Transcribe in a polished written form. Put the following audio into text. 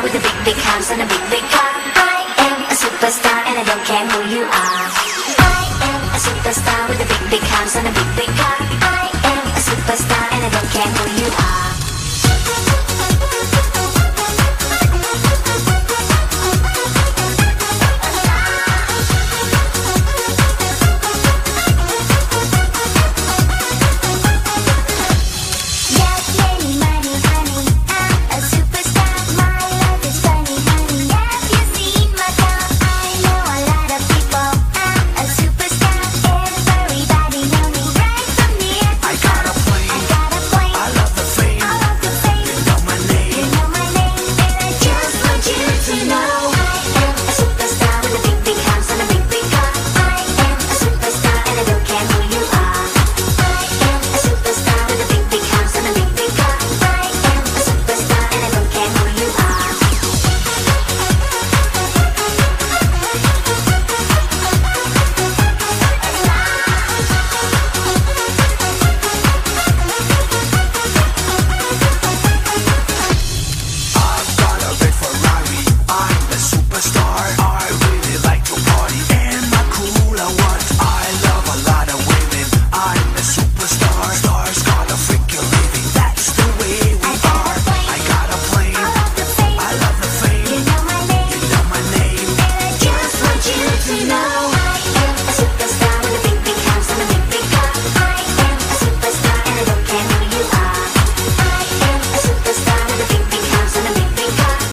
with a big, big house and a big, big car. I am a superstar and I don't care who you are.